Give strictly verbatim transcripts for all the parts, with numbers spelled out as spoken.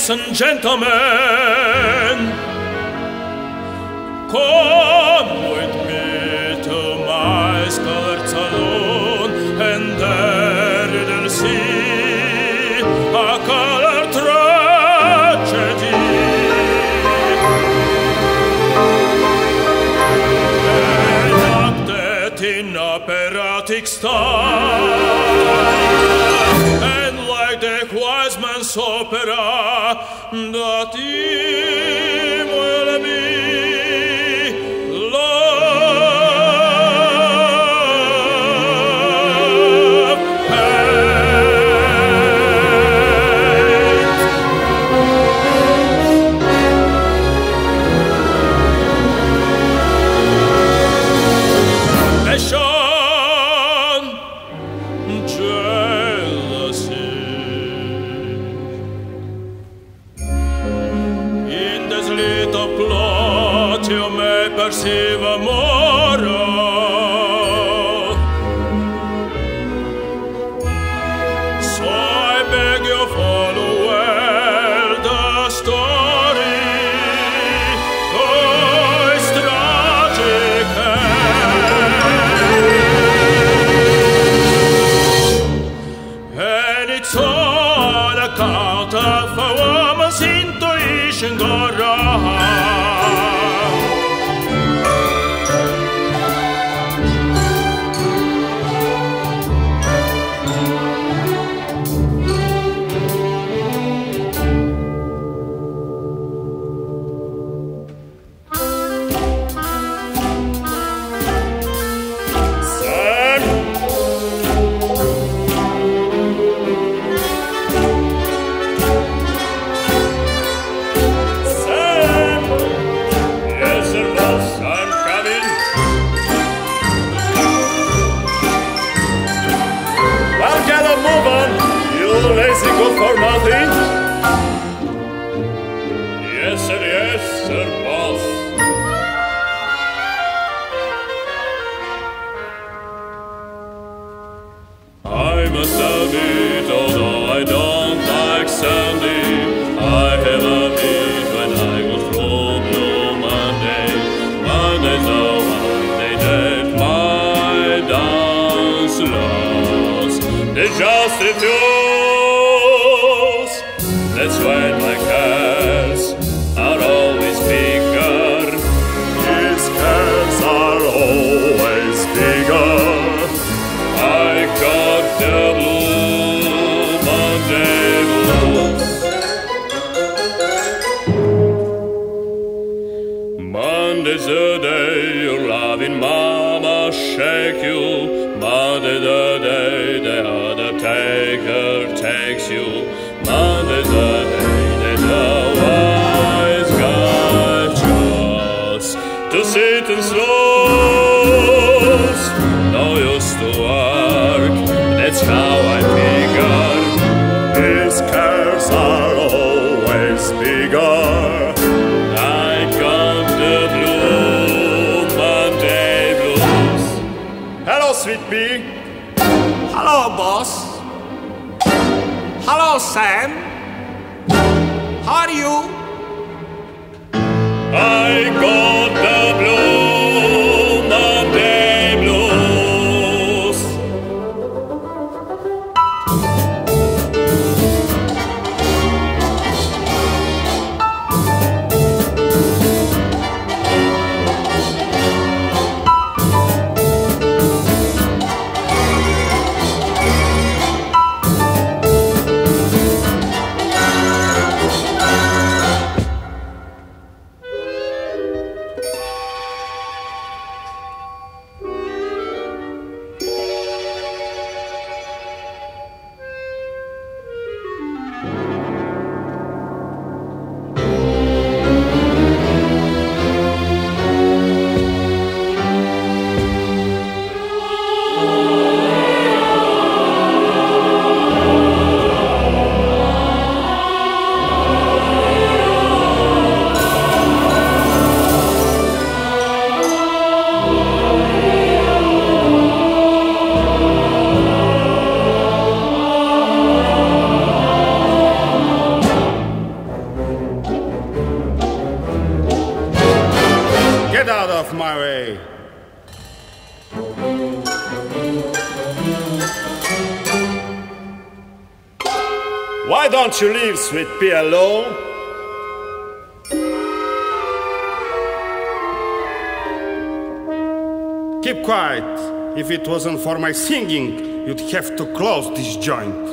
Ladies and gentlemen, come with me to my scarlet saloon, and there you'll see a color tragedy. Enacted in operatic style, and like the wise man's opera, that it will be love and passion, jealousy. Plot you may perceive a moral, so I beg you follow well the story, oh, it's tragic and it's all account of a woman's intuition go wrong. Lazy go for nothing? Yes, sir, yes, sir, boss. I must admit, although I don't like Sunday, I have a bit when I go through Blue Monday. Monday's the one day that my dance lost. They just refuse. That's when my cares are always bigger. His cares are always bigger. I got the blue Monday blues. Monday's the day your loving mama shake you. Monday's the day the undertaker takes you. Monday's the day that the wise guy chose to sit and snooze. No use to work, that's how I figure. His cares are always bigger. I got the blue Monday blues. Hello, sweet pea. Hello, boss. Hello, Sam. How are you? I got the blue Monday blues. don't you leave Sweet Pea alone? Keep quiet. If it wasn't for my singing, you'd have to close this joint.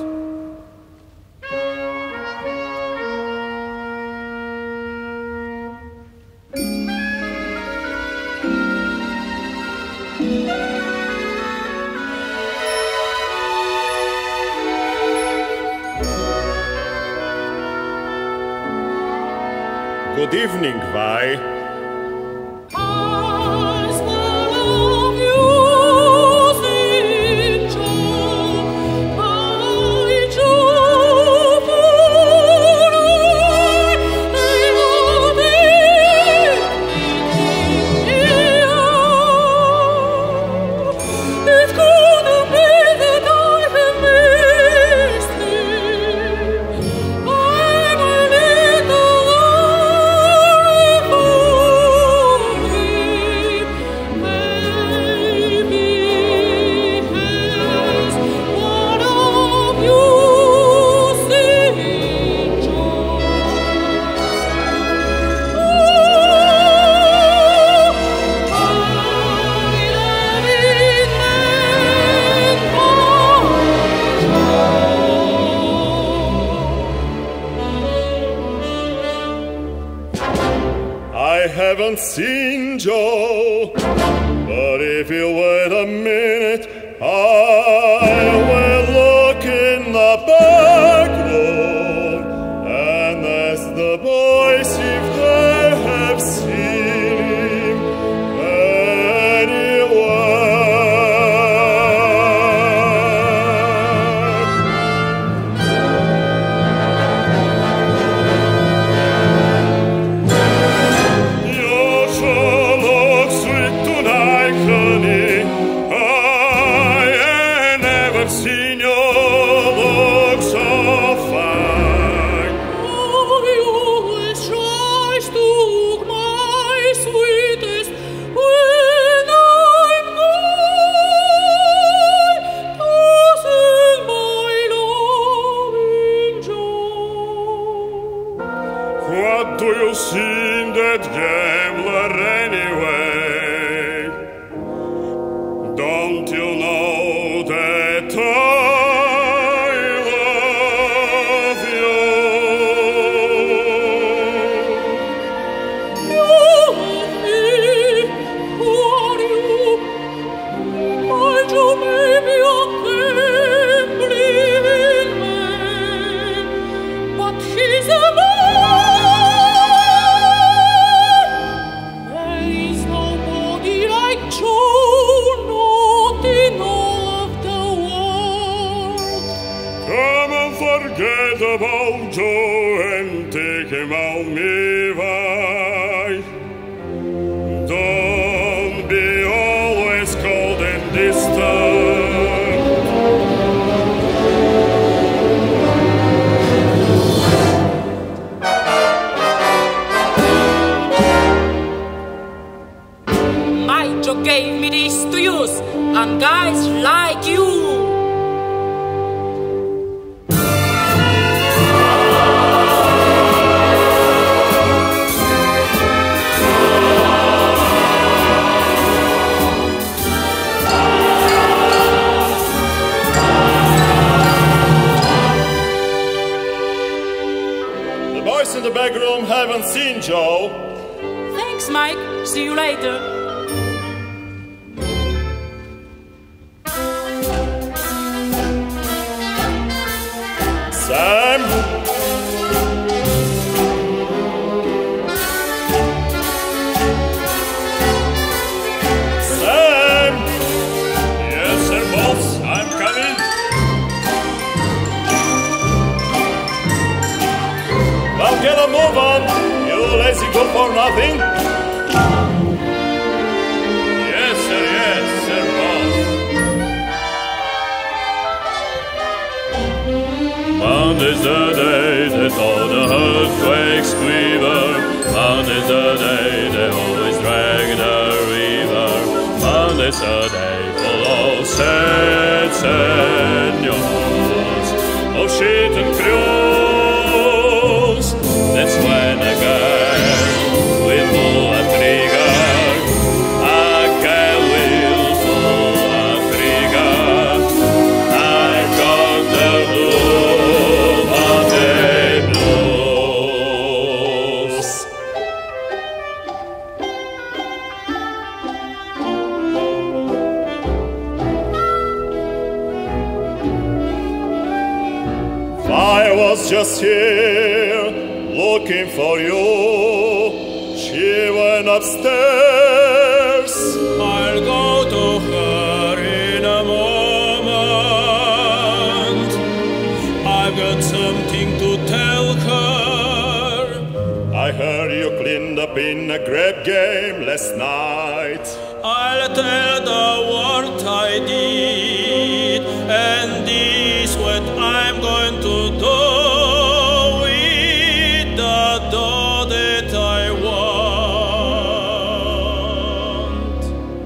Good evening, Vi. I haven't seen Joe, but if you wait a minute, I will look in the back room and ask the boys if they have seen him anywhere. You sure look sweet tonight, honey. I ain't never seen you look so fine. Oh, you always tries to look my sweetest when I'm gone. Doesn't my loving Joe? What do you see in that gambler anyway? Don't you know that I love you? You love me, who are you? My Joe, maybe I can't believe in man, but he's a man. There is nobody like Joe, not in all of the world. Come and forget about Joe and take him out me way. Don't be always cold and distant. My Joe gave me this to use, and guys like you. The boys in the back room haven't seen Joe. Thanks, Mike. See you later. Sam? Sam? Yes, sir, boss, I'm coming. Well, get a move on, you lazy good for nothing. Yes, sir, yes, sir, boss. Monday's the day that all the earthquakes quiver. Monday's the day they always drag the river. Monday's the day full of sad, sad news. Of shit and crew. was just here, looking for you. She went upstairs. I'll go to her in a moment. I've got something to tell her. I heard you cleaned up in a grab game last night. I'll tell the what I did, and this what I'm going to do with the dough that I want.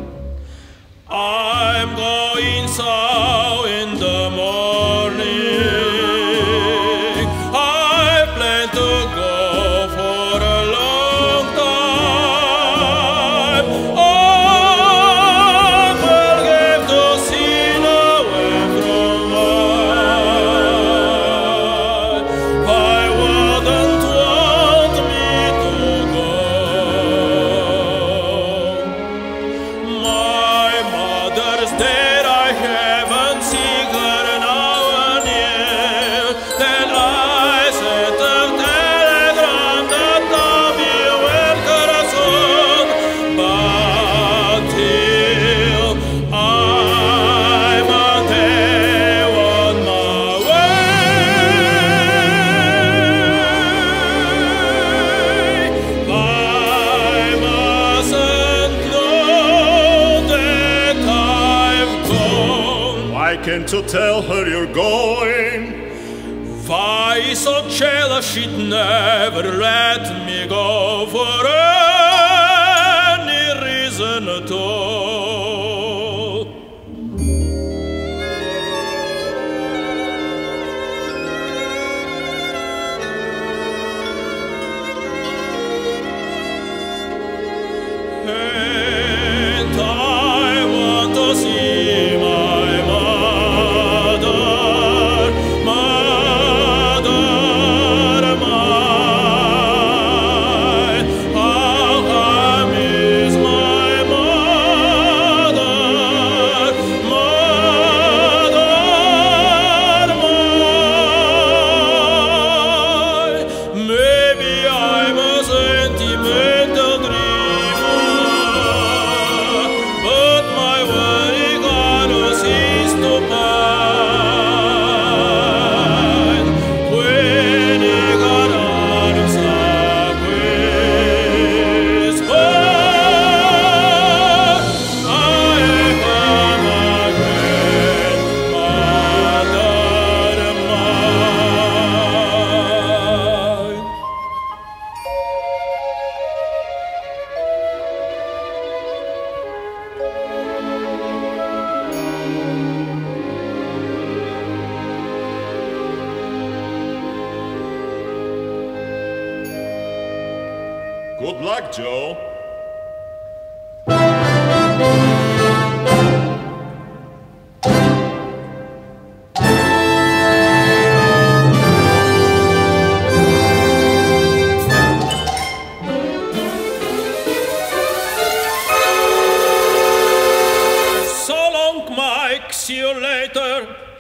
I'm going so in the morning. I plan to go for a long time. Oh, To tell her you're going. Why so jealous she'd never let me go for any reason at all. And I want to see my Good luck, Joe. So long, Mike. See you later.